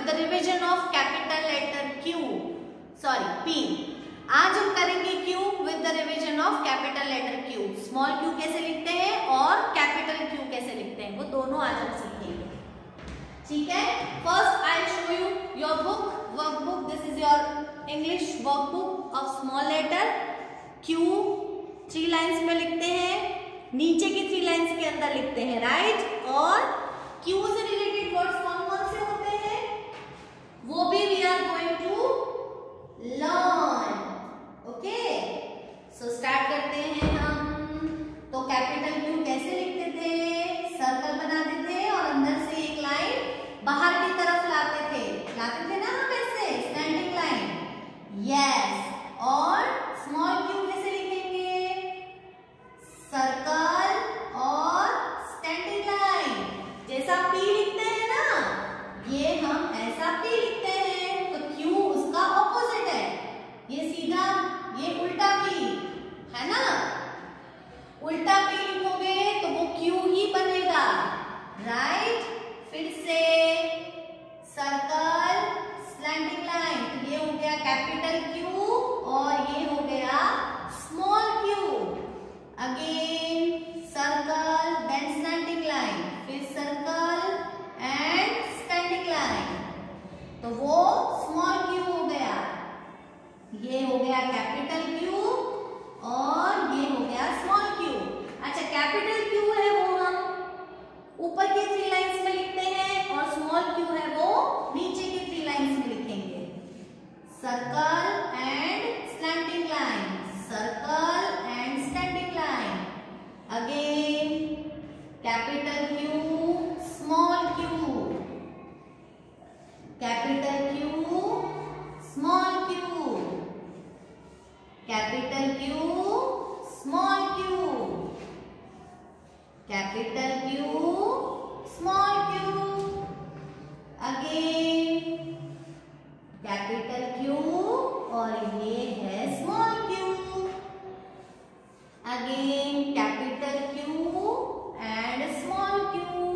with the revision of capital letter P. आज हम करेंगे Q with the revision of capital letter Q. Small q कैसे लिखते हैं और कैपिटल Q कैसे लिखते हैं, वो दोनों आज हम सीखेंगे. ठीक है. First I show you your book, workbook. This is your English workbook of small letter Q. 3 lines में लिखते हैं, नीचे की 3 लाइन्स के अंदर लिखते हैं, राइट. और Q से रिलेटेड वर्ड्स कौन कौन से होते हैं वो भी we are going to learn. Okay, so start करते हैं हम. तो कैपिटल Q कैसे लिखते थे, सर्कल बनाते थे और अंदर से एक लाइन बाहर की तरफ लाते थे ना हम, ऐसे स्टैंडिंग लाइन. यस. और स्मॉल q कैसे लिखेंगे, सर्कल और स्टैंडिंग लाइन. जैसा P लिखते हैं ना, ये हम ऐसा P लिखते हैं, तो Q उसका ऑपोजिट है. ये सीधा, ये उल्टा P है ना. उल्टा P लिखोगे तो वो Q ही बनेगा, राइट. फिर से सर्कल, स्लैंडिंग लाइन, तो ये हो गया कैपिटल Q और ये हो गया small q. Again circle, then slanting line, फिर सर्कल एंड स्टैंडिंग लाइन, तो वो स्मॉल q हो गया. ये हो गया कैपिटल Q और ये हो गया स्मॉल q. अच्छा, कैपिटल Q है वो हम ऊपर की 3 लाइन्स में लिखते हैं और स्मॉल q है वो नीचे की 3 लाइन्स में लिखेंगे. Circle and slanting line, circle and standing line. Again capital Q, small q, capital Q, small q, capital Q, small q, capital Q, small q. Again capital Q और ये है small q. Again capital Q and small q,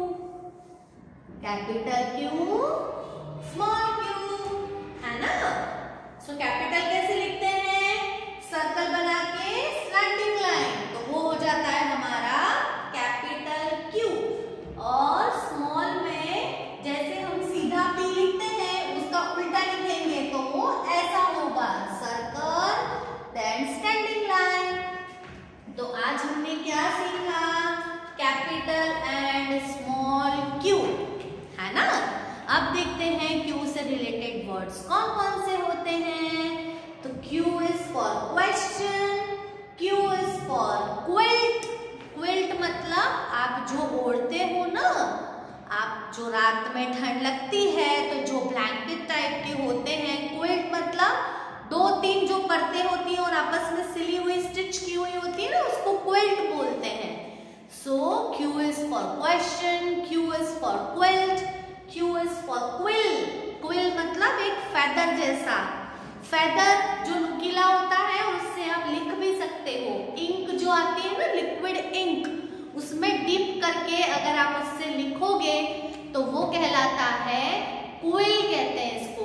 capital Q, small q, है ना. So capital कैसे लिखते हैं, circle बना के स्लैंडिंग लाइन, तो वो हो जाता है हमारा कैपिटल Q. और स्मॉल में जैसे हम सीधा P लिखते हैं, उसका उल्टा लिखेंगे तो वो ऐसा होगा, सर्कल देन स्टैंडिंग लाइन. तो आज हमने क्या सीखा, कैपिटल एंड स्मॉल q, है ना. अब देखते हैं Q से रिलेटेड वर्ड्स कौन कौन से होते हैं. तो Q is for question, Q is for quilt. Quilt मतलब आप जो ओढ़ते हो ना, आप जो रात में ठंड लगती है तो जो ब्लैंकेट टाइप के होते हैं. क्विल्ट मतलब 2-3 जो परतें होती हैं और आपस में सिली हुई, स्टिच की हुई होती है ना, उसको क्विल्ट बोलते हैं. So Q is for question, Q is for quilt, Q is for quill. Quill मतलब एक फेदर जैसा, फेदर जो नुकीला होता है और उससे आप लिख भी सकते हो. इंक जो आती है ना, लिक्विड इंक, उसमें डिप करके अगर आप उससे लिखोगे तो वो कहलाता है क्विल, कहते हैं इसको,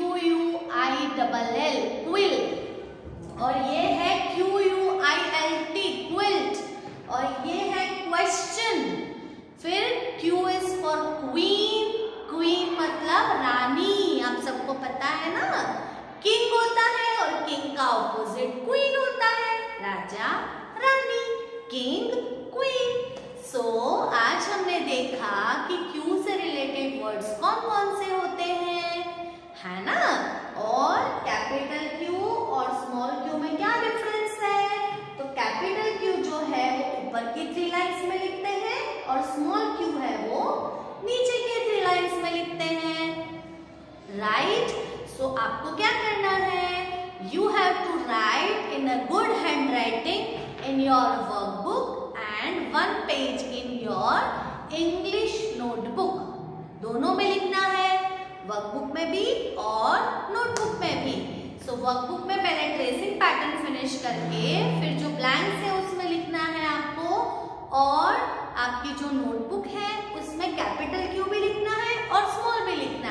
QUILL, क्विल. और ये है QUILT, क्विल्ट. और ये है क्वेश्चन. फिर Q is for queen. Queen मतलब रानी, आप सबको पता है ना. किंग होता है और किंग का ऑपोजिट क्वीन होता है, राजा रानी, किंग क्वीन. सो आज हमने देखा कि Q से रिलेटेड वर्ड्स कौन कौन से होते हैं, है ना. और कैपिटल Q और स्मॉल q में क्या डिफरेंस है. तो कैपिटल Q जो है वो ऊपर की 3 लाइन्स में लिखते हैं और स्मॉल q है वो नीचे के 3 लाइन्स में लिखते हैं, राइट. सो आपको क्या करना है, you have to write in a good handwriting in your workbook and 1 page in your English notebook. दोनों में लिखना है, वर्कबुक में भी और नोटबुक में भी. सो वर्कबुक में पहले ट्रेसिंग पैटर्न फिनिश करके फिर जो ब्लैंक्स है उसमें लिखना है आपको, और आपकी जो नोटबुक है उसमें कैपिटल Q भी लिखना है और स्मॉल भी लिखना है.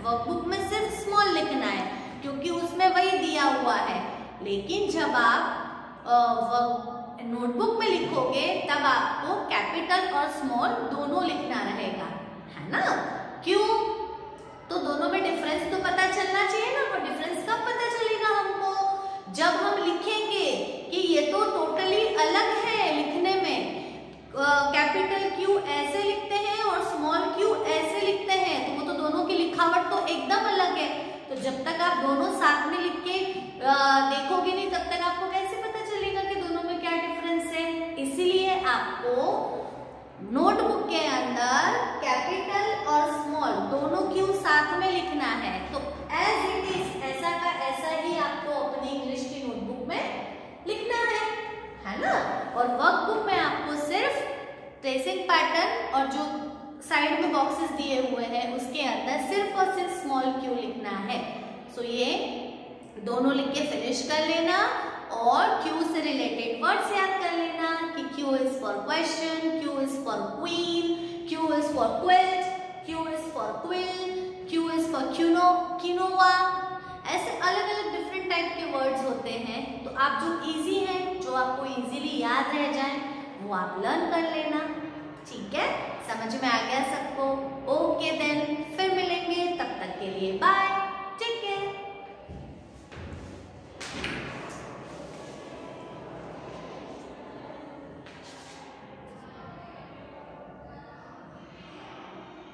वर्कबुक में सिर्फ स्मॉल लिखना है क्योंकि उसमें वही दिया हुआ है, लेकिन जब आप नोटबुक में लिखोगे तब आपको कैपिटल और स्मॉल दोनों लिखना रहेगा, है ना। क्यों? तो दोनों में डिफरेंस तो पता चलना चाहिए ना। वो डिफरेंस कब पता चलेगा हमको? जब हम लिखेंगे कि ये तो टोटली अलग है लिखने में, कैपिटल क्यू ऐसे लिखते हैं और स्मॉल क्यू ऐसे लिखते हैं, तो वो तो दोनों की लिखावट तो एकदम अलग है। तो जब तक आप दोनों साथ में लिख के देखोगे नहीं तब तक आपको कैसे पता चलेगा कि दोनों में क्या डिफरेंस है। इसीलिए आपको नोटबुक के अंदर कैपिटल और स्मॉल दोनों क्यू साथ में लिखना है। तो एज इट इज, ऐसा का ऐसा ही आपको अपनी इंग्लिश की नोटबुक में लिखना है ना। और वर्कबुक में आपको सिर्फ ट्रेसिंग पैटर्न और जो साइड में बॉक्सेस दिए हुए हैं उसके अंदर सिर्फ और सिर्फ स्मॉल क्यू लिखना है। सो ये दोनों लिख के फिनिश कर लेना और क्यू से रिलेटेड वर्ड्स याद कर लेना कि Q is for question, Q is for queen, Q is for quilt, Q is for quill, Q is for quinoa. ऐसे अलग अलग डिफरेंट टाइप के वर्ड्स होते हैं। तो आप जो इजी हैं, जो आपको इजीली याद रह जाए, वो आप लर्न कर लेना। ठीक है, समझ में आ गया सबको? ओके देन, फिर मिलेंगे, तब तक के लिए बाय।